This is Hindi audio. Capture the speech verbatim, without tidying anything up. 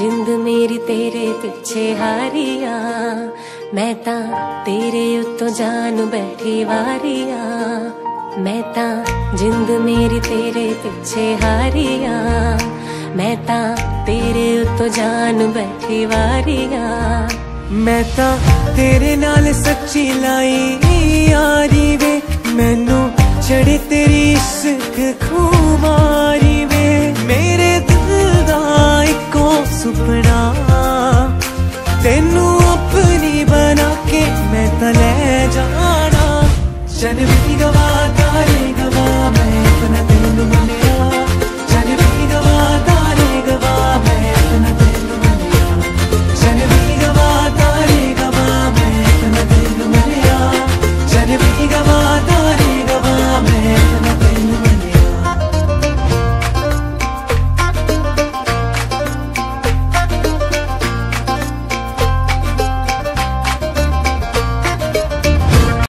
जिंद मेरी तेरे पिछे हारिया, मैं ता तेरे उत्तों जान बैठी वारिया। मैं ता जिंद मेरी तेरे पिछे हारिया, मैं ता तेरे उत्तों जान बैठी वारिया। मैं ता तेरे नाल सच्ची लाई यारी वे, मैनू चढ़े तेरी इश्क खुमारी वे। मेरे दिल दा इको सुपना तेनू अपनी बना के मैं ता ले जाना। जन्म की गवाह